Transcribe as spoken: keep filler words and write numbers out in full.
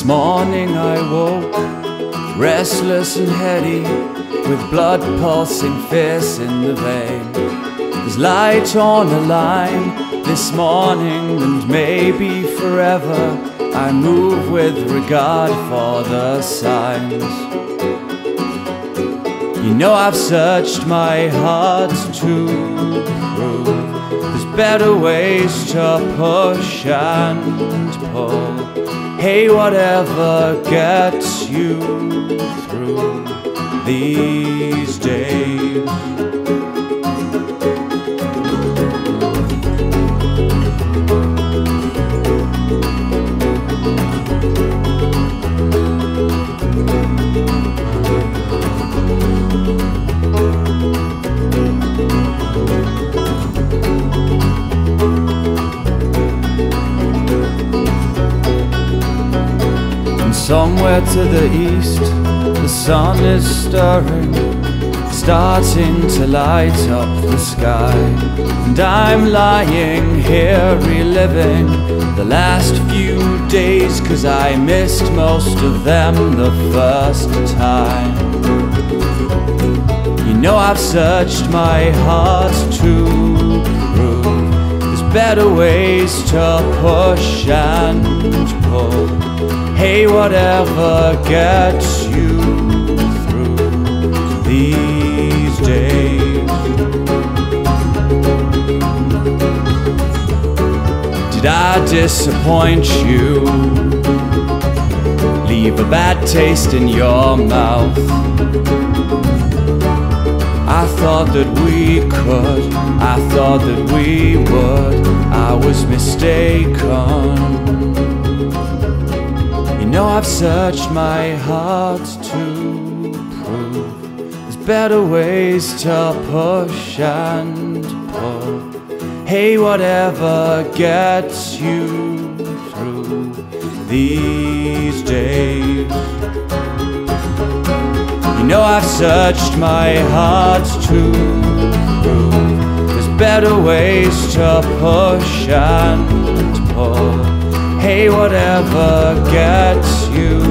This morning I woke, restless and heady, with blood pulsing fierce in the vein. There's light on a line this morning, and maybe forever. I move with regard for the signs. You know I've searched my heart to prove there's better ways to push and pull. Hey, whatever gets you through these days. Somewhere to the east, the sun is stirring, starting to light up the sky. And I'm lying here reliving the last few days, 'cause I missed most of them the first time. You know I've searched my heart to prove there's better ways to push and pull. Hey, whatever gets you through these days. Did I disappoint you? Leave a bad taste in your mouth? I thought that we could, I thought that we would, I was mistaken. You know I've searched my heart to prove there's better ways to push and pull. Hey, whatever gets you through these days. You know I've searched my heart to prove there's better ways to push and pull. Hey, whatever gets you